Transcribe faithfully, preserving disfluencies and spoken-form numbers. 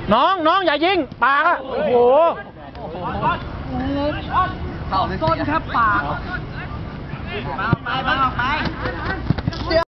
น้องน้องอย่ายิงปากอะโอ้โหต้นครับปากมาออกไปมาออกไป